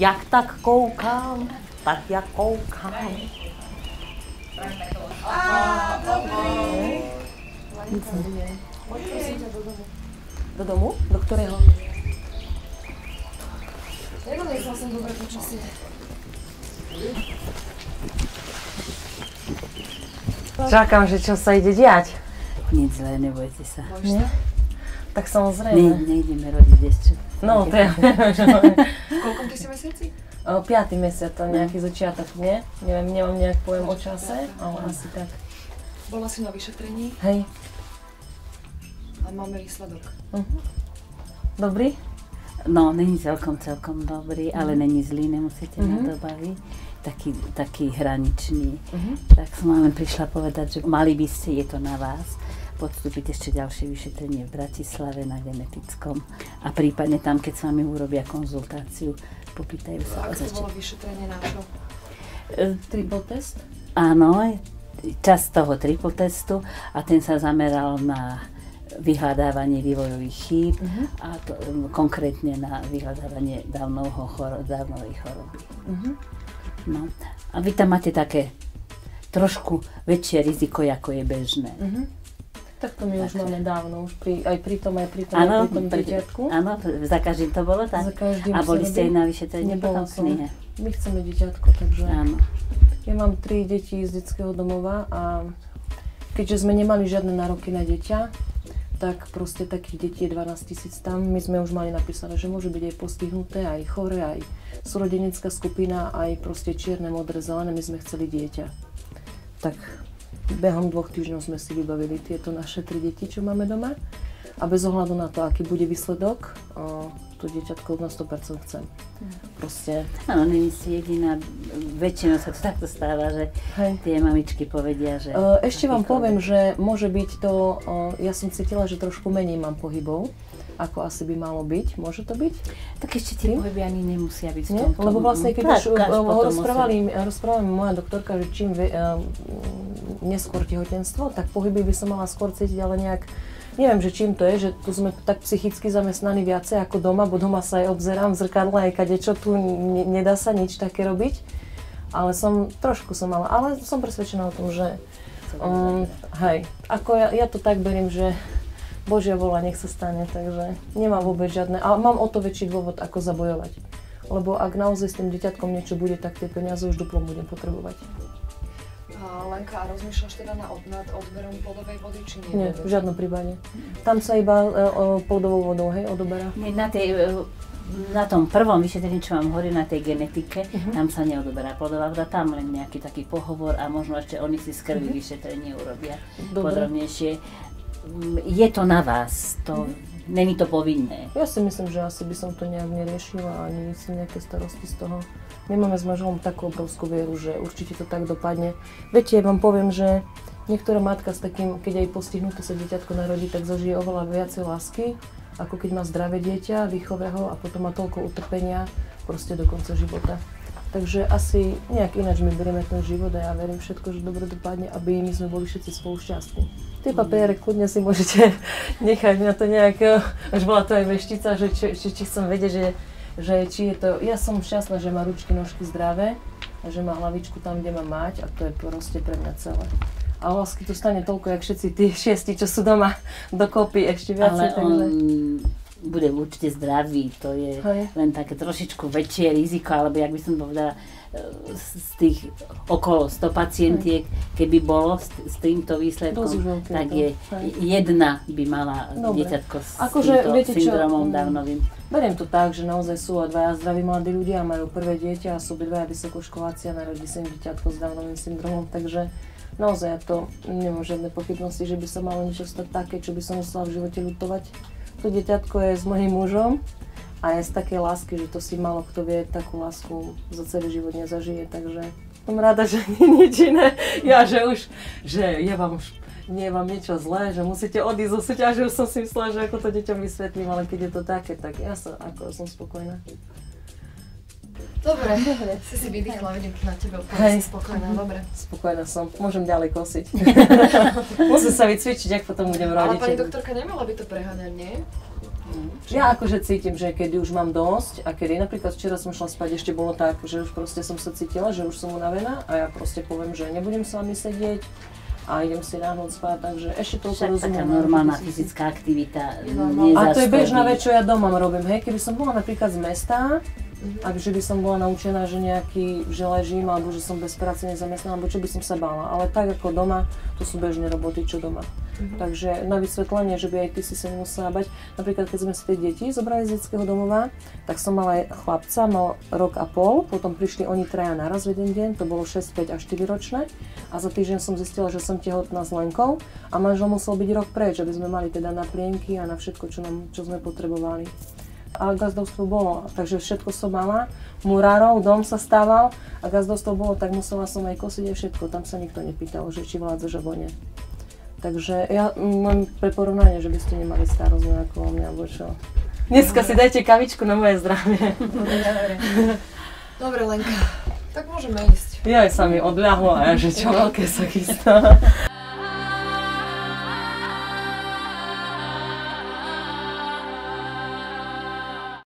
Jak tak koukám, tak jak koukám. Poď prosím ťa do domu. Do domu? Do ktorého? Nedoniesla som dobré počasie. Čakám, že čo sa ide diať. Nic zlé, nebojte sa. Nie? Tak samozrejme. Nejdeme rodiť ešte. No, to ja V koľkom ty si mesiaci? 5. mesiac, to nejaký začiatok, nie? Neviem, nemám nejak pojem o čase, ale asi tak. Bola si na vyšetrení Hej. a máme výsledok. Dobrý? No, není celkom dobrý, ale není zlý, nemusíte na to baviť. Taký hraničný. Tak som vám prišla povedať, že mali by ste, je to na vás, podstúpiť ešte ďalšie vyšetrenie v Bratislave na genetickom a prípadne tam, keď s vami urobia konzultáciu, popýtajú sa. A to bolo vyšetrenie na čo? Triple test? Áno, časť toho triple testu a ten sa zameral na vyhľadávanie vývojových chýb a to, konkrétne na vyhľadávanie Downovej choroby. No. A vy tam máte také trošku väčšie riziko, ako je bežné. Tak to my už máme dávno, už aj pri tom dieťatku. Áno, za každým to bolo tak? Za každým a boli ste aj na vyšetrení Nebola potom? som. Nie. My chceme dieťatko, takže Áno. ja mám 3 deti z detského domova a keďže sme nemali žiadne nároky na dieťa, tak proste takých detí je 12 000 tam. My sme už mali napísané, že môže byť aj postihnuté, aj chore, aj súrodenecká skupina, aj proste čierne, modré, zelené. My sme chceli dieťa. Tak behom 2 týždňov sme si vybavili tieto naše 3 deti, čo máme doma. A bez ohľadu na to, aký bude výsledok, to dieťatko na 100% chcem. Proste. Áno, není si jediná, väčšinou sa to takto stáva, že tie mamičky povedia, že... Ešte vám poviem, že môže byť to, ja som cítila, že trošku menej mám pohybov, ako asi by malo byť. Môže to byť? Tak ešte tie pohyby ani nemusia byť v Nie? tomto. Lebo vlastne, keď už rozprávala mi moja doktorka, že čím neskôr tehotenstvo, tak pohyby by som mala skôr cítiť, ale nejak neviem, že čím to je, že tu sme tak psychicky zamestnaní viacej ako doma, bo doma sa aj obzerám v zrkadle, aj kadečo, tu nedá sa nič také robiť. Ale trošku som mala, ale som presvedčená o tom, že hej, ako ja to tak beriem, že Božia vôľa nech sa stane, takže nemám vôbec žiadne, a mám o to väčší dôvod, ako zabojovať. Lebo ak naozaj s tým dieťatkom niečo bude, tak tie peniaze už duplom budem potrebovať. Lenka, a rozmýšľaš teda nad odberom plodovej vody, či nie? Nie, v žiadnom prípade. Tam sa iba plodovou vodou, hej, odoberá. Na tom prvom vyšetrení, čo vám hovorí, na tej genetike, tam sa neodoberá plodová voda, tam len nejaký taký pohovor a možno ešte oni si z krvi vyšetrenie urobia podrobnejšie. Je to na vás, není to povinné. Ja si myslím, že asi by som to nejak neriešila, ani si nejaké starosti z toho. My máme s manželom takú obrovskú vieru, že určite to tak dopadne. Viete, vám poviem, že niektorá matka s takým, keď aj postihnuté sa dieťatko narodí, tak zažije oveľa viacej lásky, ako keď má zdravé dieťa, výchove ho a potom má toľko utrpenia proste do konca života. Takže asi nejak ináč my berieme ten život a ja verím všetko, že dobre dopadne, aby my sme boli všetci spolu šťastní. Tie papiere kľudne si môžete nechať na to nejak, až bola to aj veštica, že či chcem vedieť, že či je to, ja som šťastná, že má ručky, nožky zdravé, a že má hlavičku tam, kde má mať a to je proste pre mňa celé. A lásky tu stane toľko, jak všetci tí 6, čo sú doma dokopy, ešte viacej. Ale on bude určite zdravý, to je len také trošičku väčšie riziko, alebo jak by som povedala, z tých okolo 100 pacientiek, keby bolo s týmto výsledkom, tak je jedna by mala dieťatko s týmto syndromom Downovým. Beriem to tak, že naozaj sú dvaja zdraví mladí ľudia, majú prvé dieťa a sú obidvaja vysokoškoláci a narodí sa im dieťatko s Downovým syndromom, takže naozaj ja to nemám žiadne pochybnosti, že by sa malo niečo stať také, čo by som musela v živote ľutovať. To dieťatko je s mojím mužom a je z takej lásky, že to si málo kto vie, takú lásku za celý život nezažije, takže som rada, že nie nič iné. Ja, že je vám niečo zlé, že musíte odísť zo súťaže, už som si myslela, že ako to deťom vysvetlím, ale keď je to také, tak ja som spokojná. Dobre, si vydýchla, vidím na tebe úplne spokojná, dobre. Spokojná som, môžem ďalej kosiť. Musím sa vycvičiť, ak potom budem rodiť. Ale pani doktorka nemala by to preháňať, nie? Ja akože cítim, že kedy už mám dosť a kedy napríklad včera som šla spať, ešte bolo tak, že už proste som sa cítila, že už som unavená a ja proste poviem, že nebudem s vami sedieť a idem si ráno spať, takže ešte toľko rozumiem. Taká normálna fyzická aktivita nezastaví. A to je bežná vec, čo ja doma robím, hej, keby som bola napríklad z mesta, a že by som bola naučená, že že ležím, alebo že som bez práce nezamestnaná, alebo čo by som sa bála. Ale tak ako doma, to sú bežné roboty, čo doma. Takže na vysvetlenie, že by aj ty si sa nemusela bať. Napríklad, keď sme si tie deti zobrali z detského domova, tak som mala aj chlapca, mal rok a pol, potom prišli oni traja naraz v jeden deň, to bolo 6, 5 a 4 ročné. A za týždeň som zistila, že som tehotná s Lenkou a manžel musel byť rok preč, aby sme mali teda na plienky a na všetko, čo sme potrebovali. A gazdovstvo bolo, takže všetko som mala, murárov, dom sa stával a gazdovstvo bolo, tak musela som aj kosiť aj všetko, tam sa nikto nepýtal, že či vládzaš alebo nie. Takže ja mám pre porovnanie, že by ste nemali starosť nejako o mňa, alebo čo. Dneska si dajte kavičku na moje zdravie. Dobre, Lenka, tak môžeme ísť. Ja aj sa mi odľahlo a ja, že čo veľké sa chystá.